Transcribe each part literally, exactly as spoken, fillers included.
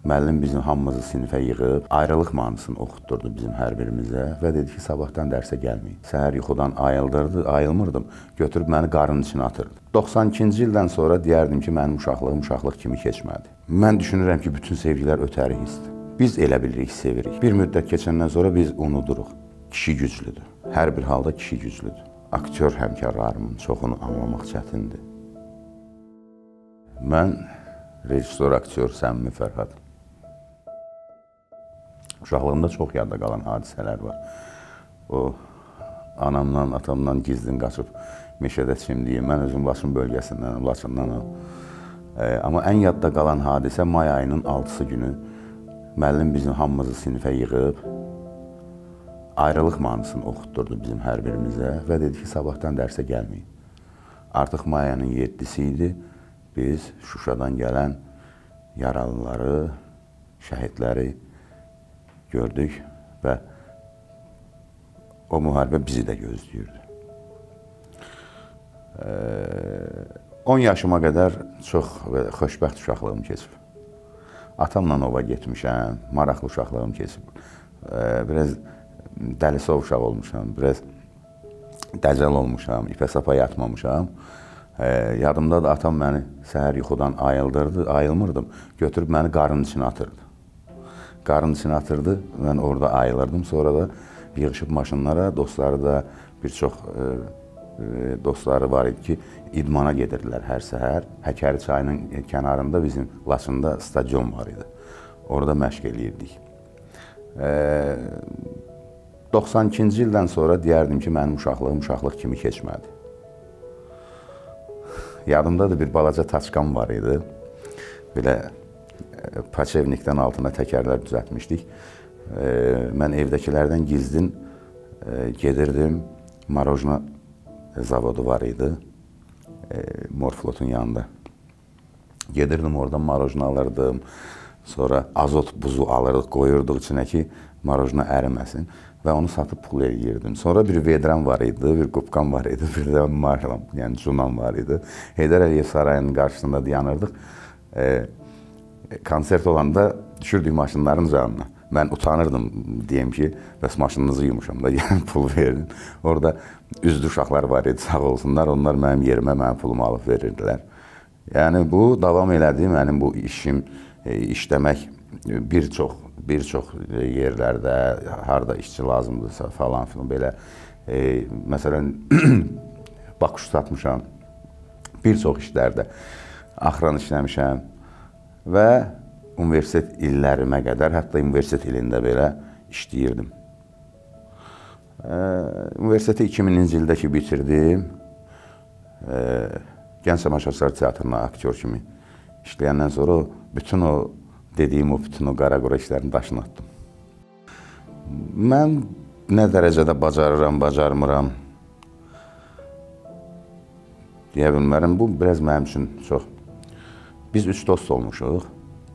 Müəllim bizim hamımızı sinifə yığıb, ayrılıq mahnısını oxutdurdu bizim hər birimizə və dedi ki, sabahdan dərsə gəlməyin. Səhər yuxudan ayıldırdı, ayılmırdım, götürüb məni qarın içinə atırdı. doxsan ikinci ildən sonra deyərdim ki, mənim uşaqlığım uşaqlıq kimi keçmədi. Mən düşünürəm ki, bütün sevgilər ötəri hissdir. Biz elə bilirik, sevirik. Bir müddət keçəndən sonra biz unuduruq. Kişi güclüdür. Hər bir halda kişi güclüdür. Aktyor həmkarlarımın çoxunu anlamaq çətindir. Mən rejissor, aktyor Səmimi Fərhad. Uşaqlığımda çox yadda qalan hadisələr var. O, anamdan, atamdan gizlin qaçıb meşədə çimdiyim, mən özüm Laçın bölgəsindən, Laçındanam. E, amma ən yadda qalan hadisə may ayının altısı günü müəllim bizim hamımızı sinifə yığıb, ayrılıq mahnısını oxutdurdu bizim hər birimizə və dedi ki, sabahdan dərsə gəlməyin. Artıq may ayının yeddisi idi, biz Şuşadan gələn yaralıları, şəhidləri gördük və o müharibə bizi də gözləyirdi. on yaşıma qədər çox xoşbəxt uşaqlığım keçib. Atamla ova getmişəm, maraqlı uşaqlığım keçib. Biraz dəlisov uşaq olmuşam, biraz dəcəl olmuşam, ipə sapa yatmamışam. Yadımda da atam məni səhər yuxudan ayıldırdı, ayılmırdım, götürüb məni qarın içinə atırdı. Qarın içinə atırdı, mən orada ayılırdım. Sonra da yığışıb maşınlara, dostları da bir çox e, dostları var idi ki, idmana gedirdilər hər səhər. Həkəri çayının kənarında bizim Laçında stadion var idi. Orada məşq eləyirdik. E, doxsan ikinci ildən sonra deyərdim ki, mənim uşaqlığım uşaqlıq kimi keçmədi. Yadımda da bir balaca taçqam var idi. Belə Paçevnikdən altına təkərlər düzəltmişdik. E, mən evdəkilərdən gizlin e, gedirdim. Marojna zavodu var idi. E, Morflotun yanında. Gedirdim oradan marojna alırdım. Sonra azot buzu alırdıq, qoyurduq içinə ki, marojna əriməsin. Və onu satıb pul eləyirdim. Sonra bir vedrəm var idi, bir qupqam var idi, bir də marlam, yəni cunam var idi. Heydər Əliyev sarayının qarşısında dayanırdıq. E, Konsert olanda düşürdük maşınların canına. Mən utanırdım, deyim ki, bəs maşınınızı yumuşam da, yəni pul verin. Orada üzdü uşaqlar var idi, sağ olsunlar. Onlar mənim yerimə, mənim pulumu alıb verirdilər. Yəni bu, davam elədi, mənim bu işim, e, işləmək bir çox, bir çox yerlərdə, harada işçi lazımdırsa falan filan belə. E, məsələn, bakuş satmışam, bir çox işlərdə axıran işləmişəm. Və universitet illərimə qədər, hətta universitet ilində belə işləyirdim. E, universiteti iki mininci ildə ki bitirdim. E, Gənc Tamaşaçılar Teatrına aktyor kimi işləyəndən sonra bütün o dediyim o, bütün o qara-qora işlərin daşını atdım. Mən nə dərəcədə bacarıram, bacarmıram deyə bilmərəm. Bu, biraz mənim üçün çox. Biz üç dost olmuşuq.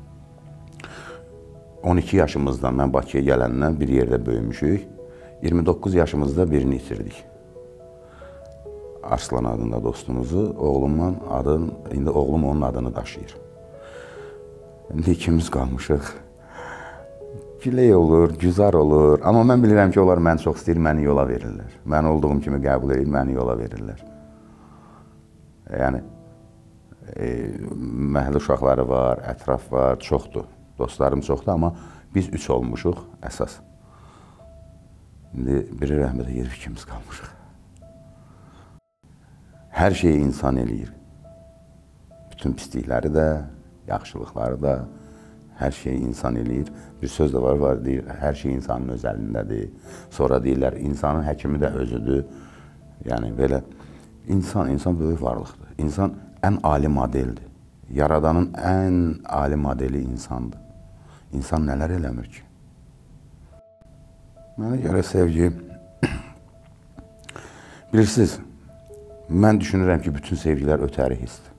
on iki yaşımızdan, mən Bakıya gələndən bir yerdə böyümüşük. iyirmi doqquz yaşımızda birini itirdik. Arslan adında dostumuzu, oğlumun adını, indi oğlum onun adını daşıyır. İndi ikimiz qalmışıq. Güley olur, güzar olur. Amma mən bilirəm ki, onlar məni çox istəyir, məni yola verirlər. Mən olduğum kimi qəbul edir, məni yola verirlər. Yəni, E, məhəllə uşaqları var, ətraf var, çoxdur. Dostlarım çoxdur, amma biz üç olmuşuq əsas. İndi biri rəhmətə gedib ikimiz qalmışıq. Hər şeyi insan eləyir. Bütün pislikləri də, yaxşılıqları da, hər şeyi insan eləyir. Bir söz də var, var deyir, hər şey insanın öz əlindədir. Sonra deyirlər, insanın həkimi də özüdür. Yəni, belə, insan, insan böyük varlıqdır. İnsan ən ali modeldir. Yaradanın ən ali modeli insandır. İnsan nələr eləmir ki? Mənə görə sevgi, bilirsiniz, mən düşünürəm ki, bütün sevgilər ötəri hissdir.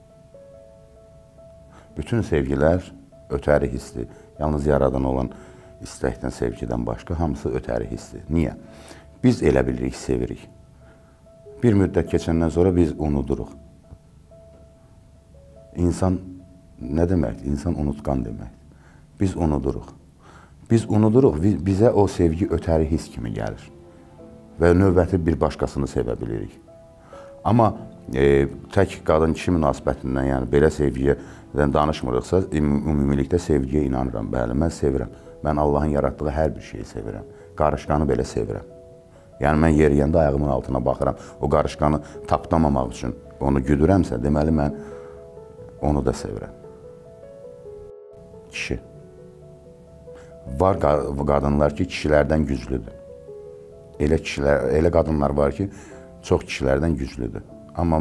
Bütün sevgilər ötəri hissdir. Yalnız yaradan olan istəkdən, sevgidən başqa hamısı ötəri hissdir. Niyə? Biz elə bilirik, sevirik. Bir müddət keçəndən sonra biz unuduruq. İnsan nə deməkdir? İnsan unutqan deməkdir. biz unuduruq. Biz unuduruq, bizə o sevgi ötəri his kimi gəlir və növbəti bir başqasını sevə bilirik. Amma e, tək qadın-kişi münasibətindən, yəni belə sevgidən danışmırıqsa, ümumilikdə sevgiyə inanıram. Bəli, mən sevirəm. Mən Allahın yaratdığı hər bir şeyi sevirəm. Qarışqanı belə sevirəm. Yəni, mən yeriyəndə ayağımın altına baxıram. O qarışqanı tapdamamaq üçün onu güdürəmsə, deməli, mən onu da sevirəm. Kişi. Var qadınlar ki, kişilərdən güclüdür. Elə, kişilər, elə qadınlar var ki, çox kişilərdən güclüdür. Amma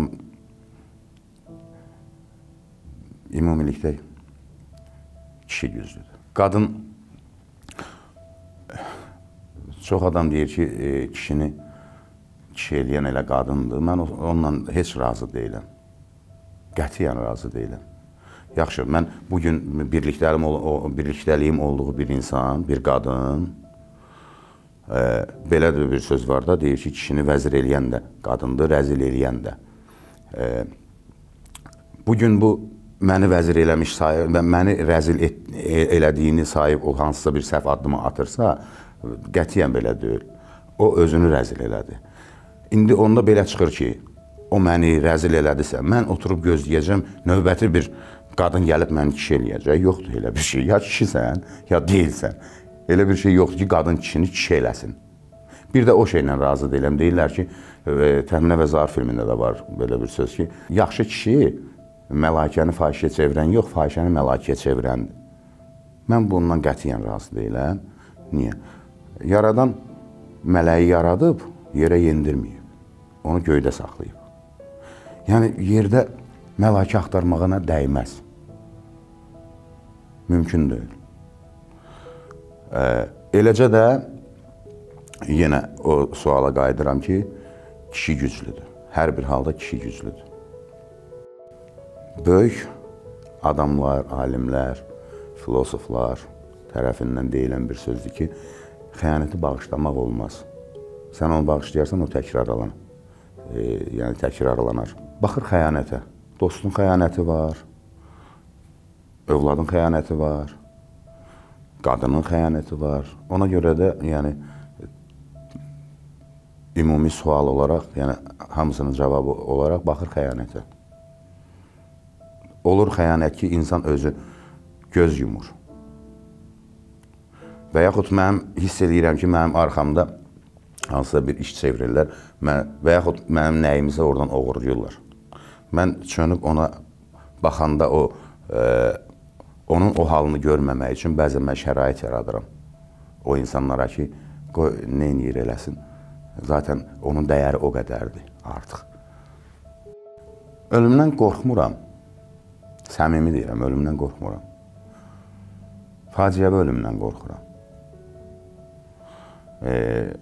ümumilikdə kişi güclüdür. Qadın, çox adam deyir ki, e, kişini kişi eləyən elə qadındır. Mən onunla heç razı deyiləm. Qətiyyən razı deyiləm. Yaxşı, mən bugün birlikdəliyim, birlikdəliyim olduğu bir insan, bir qadın, e, belə də bir söz var da, deyir ki, kişini vəzir eləyən də qadındır, rəzil eləyən də. E, bugün bu məni vəzir eləmiş sayıb və məni rəzil et, elədiyini sayıb o hansısa bir səhv addımı atırsa, qətiyyən belə deyil. O özünü rəzil elədi. İndi onda belə çıxır ki, o məni rəzil elədisə, mən oturub gözləyəcəm, növbəti bir qadın gəlib məni kişi eləyəcək. Yoxdur elə bir şey. Ya kişisən, ya deyilsən. Elə bir şey yoxdur ki, qadın kişini kişi eləsin. Bir də o şeylə razı deyiləm. Deyirlər ki, Təminə və Zar filmində də var belə bir söz ki, yaxşı kişi məlakəni fahişəyə çevirən yox, fahişəni məlakəyə çevirəndir. Mən bundan qətiyyən razı deyiləm. Niyə? Yaradan mələyi yaradıb, yerə yendirməyib. Onu göydə saxlayıb. Yəni, yerdə məlakə axtarmağına dəyməz. Mümkün deyil. E, eləcə də yenə o suala qayıdıram ki, kişi güclüdür. Hər bir halda kişi güclüdür. Böyük adamlar, alimlər, filosoflar tərəfindən deyilən bir sözdür ki, xəyanəti bağışlamaq olmaz. Sən onu bağışlayarsan, o təkrarlanar. E, yəni, təkrarlanar. Baxır xəyanətə. Dostun xəyanəti var, övladın xəyanəti var, qadının xəyanəti var. Ona görə də, yəni, ümumi sual olaraq, yəni, hamısının cavabı olaraq baxır xəyanətə. Olur xəyanət ki, insan özü göz yumur. Və yaxud mənim hiss edirəm ki, mənim arxamda hansısa bir iş çevirirlər və yaxud mənim nəyimisə oradan oğurluyurlar. Mən çönüb ona baxanda o, e, onun o halını görməmək üçün bəzən mən şərait yaradıram. O insanlara ki, qoy, nə eləyir eləsin. Zaten onun dəyəri o qədərdir artıq. Ölümdən qorxmuram. Səmimi deyirəm, ölümdən qorxmuram. Faciəvi ölümdən qorxuram. E,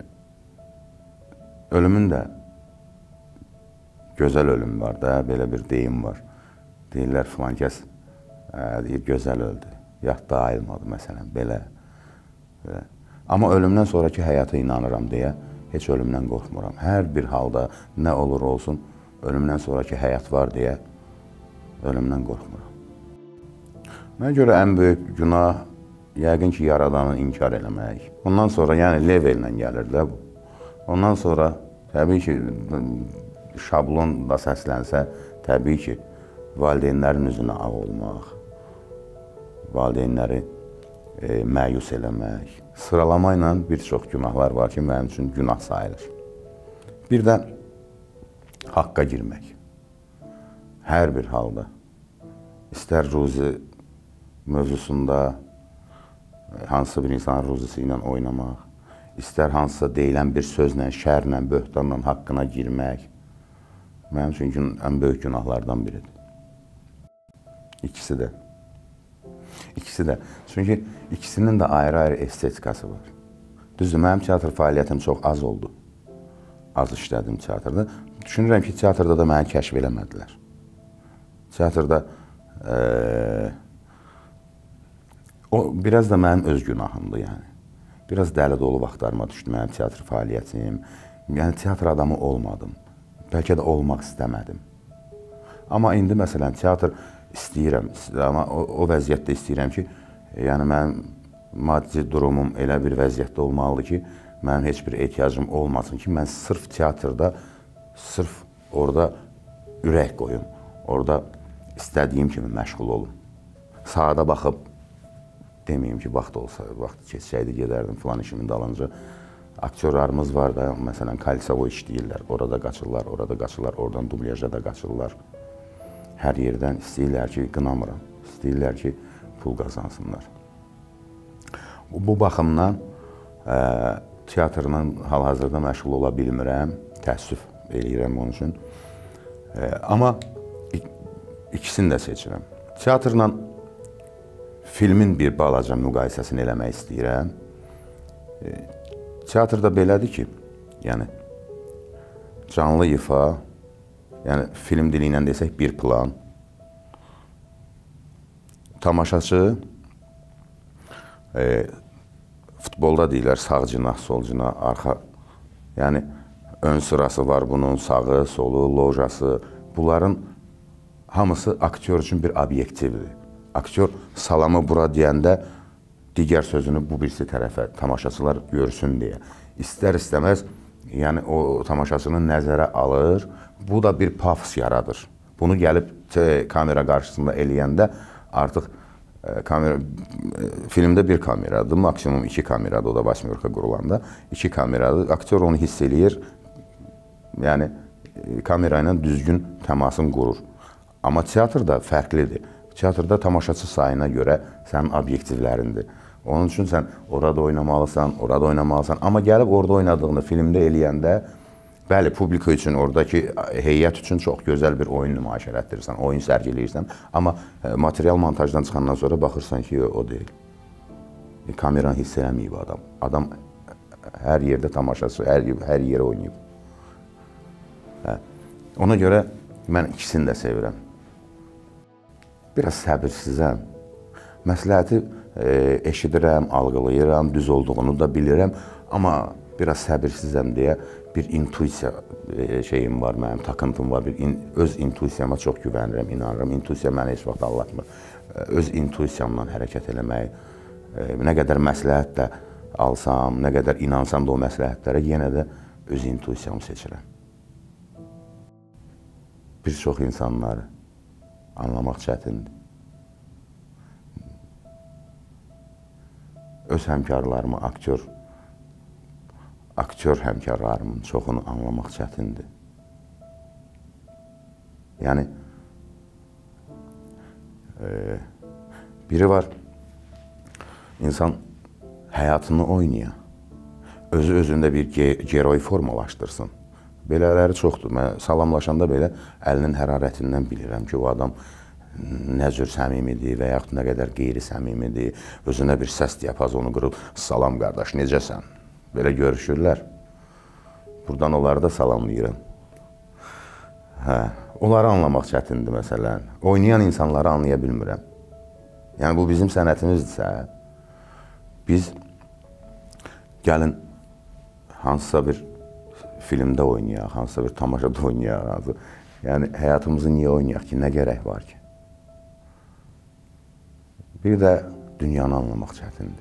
ölümün də gözəl ölüm var da, belə bir deyim var. Deyirlər, filan kəs deyir, gözəl öldü. Yadda ayılmadı, məsələn, belə. belə. Amma ölümdən sonraki həyata inanıram deyə heç ölümdən qorxmuram. Hər bir halda nə olur olsun, ölümdən sonraki həyat var deyə ölümdən qorxmuram. Mənə görə ən böyük günah yəqin ki, yaradanı inkar eləmək. Ondan sonra, yəni, levellə gəlir də bu. Ondan sonra, təbii ki, şablon da səslənsə, təbii ki, valideynlərin üzünə ağ olmaq, valideynləri e, məyus eləmək. Sıralama ilə bir çox günahlar var ki, mənim üçün günah sayılır. Bir də haqqa girmək. Hər bir halda. İstər ruzi mövzusunda hansısa bir insanın ruzisi ilə oynamaq, istər hansısa deyilən bir sözlə, şərlə, böhtanla haqqına girmək, mənim üçün ən böyük günahlardan biridir. İkisi də. İkisi də. Çünki ikisinin də ayrı-ayrı estetikası var. Düzdür, mənim teatr fəaliyyətim çox az oldu. Az işlədim teatrda. Düşünürəm ki, teatrda da məni kəşf eləmədilər. Teatrda e, o biraz da mənim öz günahımdır, yəni. Biraz dəli dolu vaxtlarıma düşdü mənim teatr fəaliyyətim. Yəni, teatr adamı olmadım. Bəlkə də olmaq istəmədim. Amma indi, məsələn, teatr istəyirəm, amma o, o vəziyyətdə istəyirəm ki, Yəni mənim maddi durumum elə bir vəziyyətdə olmalıdır ki, mənim heç bir ehtiyacım olmasın ki, mən sırf teatrda, sırf orada ürək qoyum, orada istədiyim kimi məşğul olum. Saata baxıb, deməyim ki, vaxt olsa, vaxt keçsəydi, gedərdim filan işimin dalınca. Aktyorlarımız var da, məsələn, Kalsavo işləyirlər, orada qaçırlar, orada qaçırlar, oradan dublyajda da qaçırlar. Hər yerdən istəyirlər ki, qınamıram, istəyirlər ki, pul qazansınlar. Bu baxımdan ə, teatrla hal-hazırda məşğul ola bilmirəm, təəssüf eləyirəm onun üçün. Ə, amma ikisini də seçirəm. Teatrla filmin bir balaca müqayisəsini eləmək istəyirəm. E, teatrda belədir ki, yəni canlı ifa, yəni film dili ilə desək bir plan, tamaşaçı e, futbolda deyirlər sağ cinah, sol cinah, arxa, yəni ön sırası var bunun, sağı, solu, lojası, bunların hamısı aktyor üçün bir obyektivdir. Aktyor salamı bura deyəndə digər sözünü bu birisi tərəfə tamaşaçılar görsün deyə. İstər-istəməz, yəni o tamaşaçının nəzərə alır, bu da bir pafos yaradır. Bunu gəlib kamera qarşısında eləyəndə artıq e, kamera, e, filmdə bir kameradır, maksimum iki kameradır, o da Vasmyorka qurulanda. İki kameradır, aktyor onu hiss eləyir, yəni e, kamera ilə düzgün təmasını qurur. Amma teatrda fərqlidir. Teatrda tamaşaçı sayına görə sənin obyektivlərindir. Onun üçün sən orada oynamalısan, orada oynamalısan. Amma gəlib orada oynadığını filmdə eləyəndə, bəli, publika üçün, oradakı heyət üçün çox gözəl bir oyun nümayiş elətdirirsən, oyun sərgiləyirsən. Amma material montajdan çıxandan sonra baxırsan ki, o deyil. E, kameranı hiss eləməyib adam. Adam hər yerdə tamaşaçı, hər, hər yerə oynayıb. Hə. Ona görə mən ikisini də sevirəm. Biraz səbirsizəm. Məsləhəti e, eşidirəm, algılayıram, düz olduğunu da bilirəm. Amma biraz səbirsizəm deyə bir intuisiya e, şeyim var, mənim takıntım var. Bir in, öz intuisiyama çox güvənirəm, inanıram. İntuisiya məni heç vaxt aldatmır. E, öz intuisiyamla hərəkət eləmək, e, nə qədər məsləhət də alsam, nə qədər inansam da o məsləhətlərə, yenə də öz intuisiyamı seçirəm. Bir çox insanları anlamaq çətindir. Öz həmkarlarımı, aktyor, aktyor həmkarlarımın çoxunu anlamaq çətindir. Yəni, e, biri var, insan həyatını oynaya, özü özündə bir geroy formalaşdırsın. Belələri çoxdur. Mən salamlaşanda belə əlinin hərarətindən bilirəm ki, o adam nə cür səmimidir və yaxud nə qədər qeyri-səmimidir. Özünə bir səs diapazonu qırıb, salam qardaş, necəsən? Belə görüşürlər. Buradan onları da salamlayıram. Hə, onları anlamaq çətindir məsələn. Oynayan insanları anlaya bilmirəm. Yəni, bu bizim sənətimizdirsə, biz gəlin hansısa bir filmdə oynayaq, hansısa bir tamaşada oynayaq, hansı, yəni həyatımızı niyə oynayaq ki, nə gərək var ki? Bir də dünyanı anlamaq çətindir.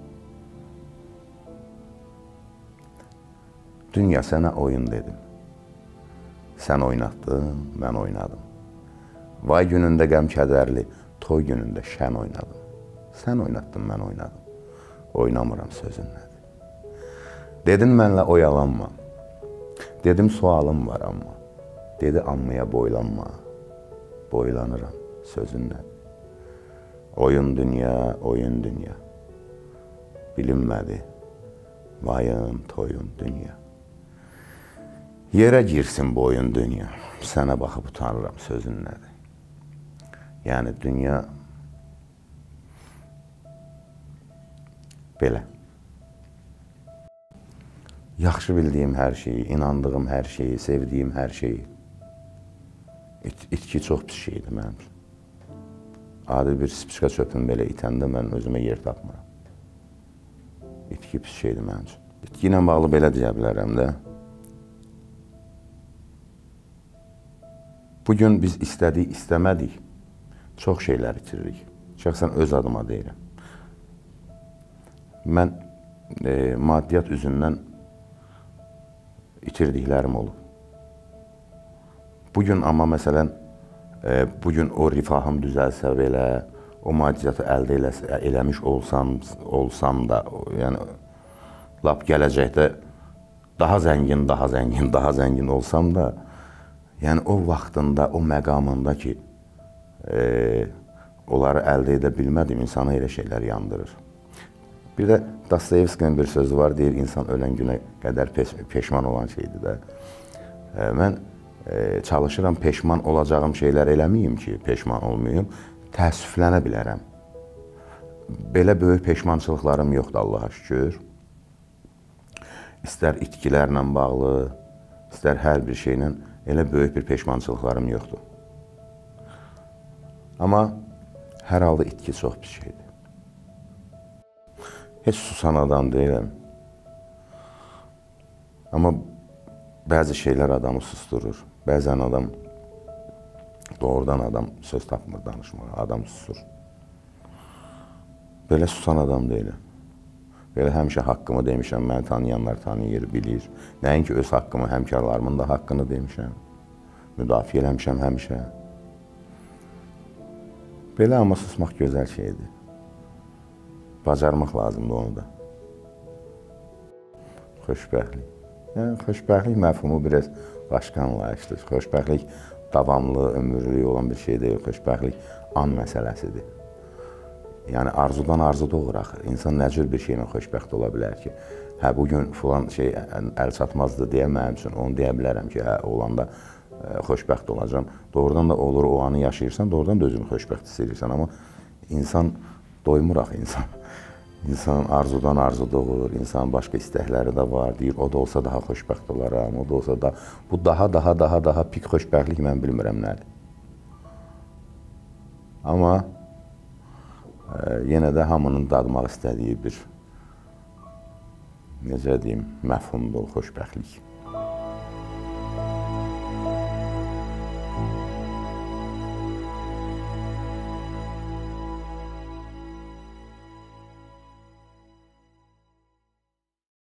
Dünya sənə oyun dedim. Sən oynatdın, mən oynadım. Vay günündə qəm kədərli, toy günündə şən oynadım. Sən oynatdın, mən oynadım. Oynamıram sözünlədir. Dedin mənlə oyalanma. Dedim sualım var amma. Dedi anmaya boylanma. Boylanıram sözündən. Oyun dünya, oyun dünya. Bilinmədi. Vayın, toyun dünya. Yerə girsin bu oyun dünya. Sənə baxıb utanıram sözünlədir. Yəni dünya belə. Yaxşı bildiyim hər şeyi, inandığım hər şeyi, sevdiyim hər şeyi. İt, itki çox pis şeydir mənim üçün. Adi bir spişka çöpün belə itəndə mən özümə yer tapmıram. İtki pis şeydir mənim üçün. İtki ilə bağlı belə deyə bilərəm də. Bugün biz istədik, istəmədik, çox şeylər itiririk. Şəxsən öz adıma deyirəm. mən e, maddiyyat üzündən itirdiklərim olub. Bugün amma məsələn, e, bugün o rifahım düzəlsə belə, o maddiyyatı əldə eləsə, eləmiş olsam, olsam da, yəni lap gələcəkdə daha zəngin, daha zəngin, daha zəngin olsam da, yəni o vaxtında, o məqamında ki, e, onları əldə edə bilmədim, insana elə şeylər yandırır. Bir də Dostoyevskinin bir sözü var, deyir, insan ölən günə qədər peş peşman olan şeydir də. E, mən e, çalışıram, peşman olacağım şeylər eləməyim ki, peşman olmayım, təəssüflənə bilərəm. Belə böyük peşmançılıqlarım yoxdur, Allaha şükür. İstər itkilərlə bağlı, istər hər bir şeylə elə böyük bir peşmançılıqlarım yoxdur. Amma hər halda itki çox bir şeydir. Heç susan adam deyiləm. Amma bəzi şeylər adamı susturur. Bəzən adam, doğrudan adam söz tapmır danışmağa, adam susur. Belə susan adam deyiləm. Belə həmişə haqqımı demişəm, məni tanıyanlar tanıyır, bilir. Nəinki öz haqqımı, həmkarlarımın da haqqını demişəm. Müdafiə eləmişəm həmişə. Belə amma susmaq gözəl şeydir. Bacarmaq lazımdır onu da. Xoşbəxtlik. Yəni, xoşbəxtlik məfhumu biraz başqa anlayışdır. Xoşbəxtlik davamlı, ömürlük olan bir şey deyil. Xoşbəxtlik an məsələsidir. Yəni, arzudan arzu doğur axı. İnsan nə cür bir şeylə xoşbəxt ola bilər ki, hə, bugün filan şey əl çatmazdı deyə mənim üçün, onu deyə bilərəm ki, hə, olanda ə, xoşbəxt olacam. Doğrudan da olur, o anı yaşayırsan, doğrudan da özünü xoşbəxt hiss edirsən. Amma insan doymur axı, insan. İnsan arzudan arzu doğur, insanın başqa istəkləri də var, deyir, o da olsa daha xoşbəxt olaram, o da olsa da, bu daha, daha, daha, daha pik xoşbəxtlik mən bilmirəm nədir. Amma ə, yenə də hamının dadmaq istədiyi bir, necə deyim, məfhumdur xoşbəxtlik.